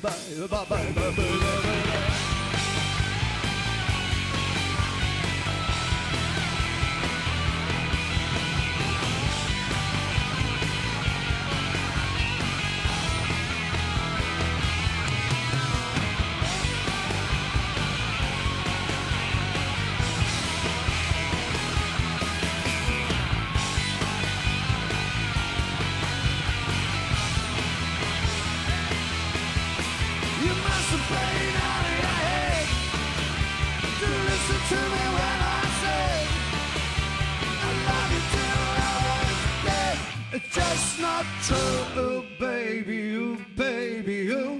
To me when I say I love you till I was dead. It's just not true, oh baby, oh baby, oh.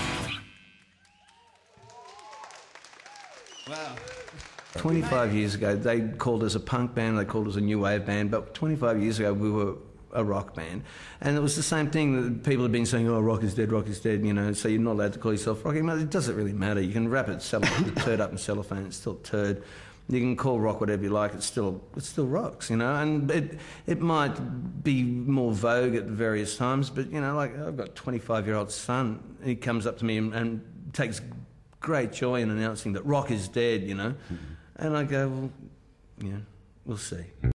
Wow. 25 years ago, they called us a punk band, they called us a new wave band, but 25 years ago we were a rock band. And it was the same thing that people have been saying, oh, rock is dead, you know, so you're not allowed to call yourself rock. It doesn't really matter. You can wrap it, turd up in cellophane, it's still turd. You can call rock whatever you like, it still rocks, you know, and it might be more vogue at various times, but, you know, like I've got a 25-year-old son, he comes up to me and takes great joy in announcing that rock is dead, you know, and I go, well, yeah, we'll see.